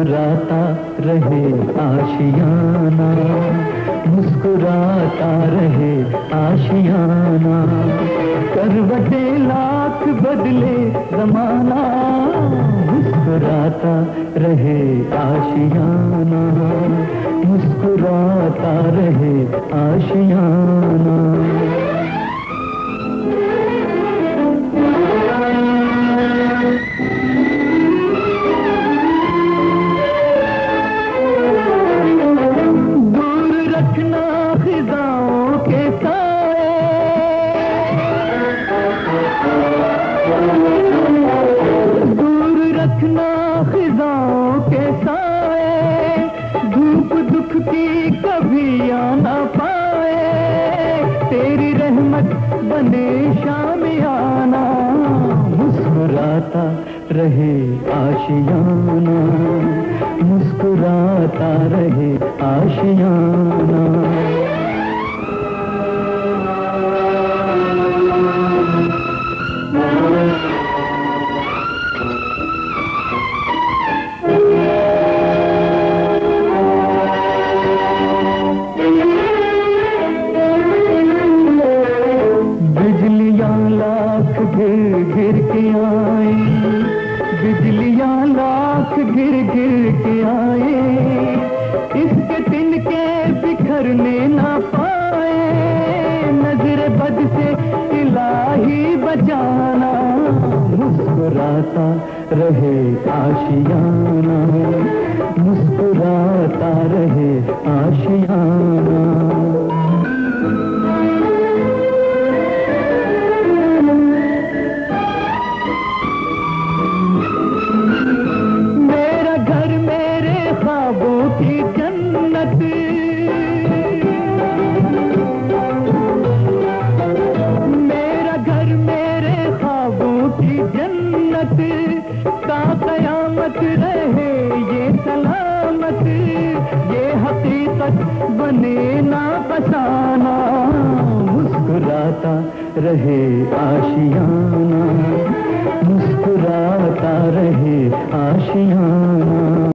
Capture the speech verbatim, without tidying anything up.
मुस्कुराता रहे आशियाना, मुस्कुराता रहे आशियाना। करवटे लाख बदले जमाना, मुस्कुराता रहे आशियाना, मुस्कुराता रहे आशियाना। खिज़ाओं के साए, दूर रखना खिज़ाओं के साए, धूप दुख की कभी आ ना पाए। तेरी रहमत बने शामियाना, मुस्कुराता रहे आशियाना, मुस्कुराता रहे आशियाना। बिजलियां लाख गिर गिर के आई, बिजलियां लाख गिर गिर के आए, इसके तिनके बिखरने ना पाए। नजर बद से इलाही बचाना, मुस्कुराता रहे आशियाना, मुस्कुराता रहे आशियाना। ख्वाबों की जन्नत, मेरा घर मेरे ख्वाबों की जन्नत, का कयामत रहे ये सलामत। ये हकीकत बने ना फसाना, मुस्कुराता रहे आशियाना, मुस्कुराता रहे आशियाना।